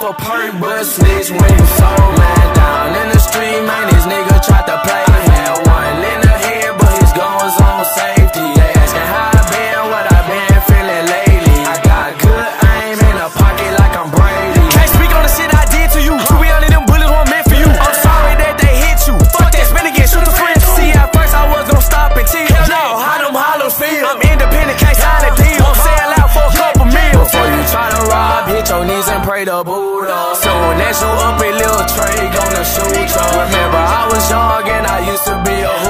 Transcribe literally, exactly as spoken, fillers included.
off a perk, but snitch when you so man. Down in the street, man, this nigga tried to play. I had one in the head, but his guns on safety. They asking how I been, what I been feeling lately. I got good aim in the pocket like I'm Brady. Can't speak on the shit I did to you. To be honest, them bullets weren't meant for you. I'm sorry that they hit you. Fuck that, spin again, shoot the friends. See, at first I was gon' stop and chill. Hell no, how them hollows feel? I'm independent, can't sign a deal. I'm sell out for a couple meals. Before you try to rob, hit your knees and pray to Buddha. Soon as you up a little Trey gonna shoot you. Remember I was young and I used to be a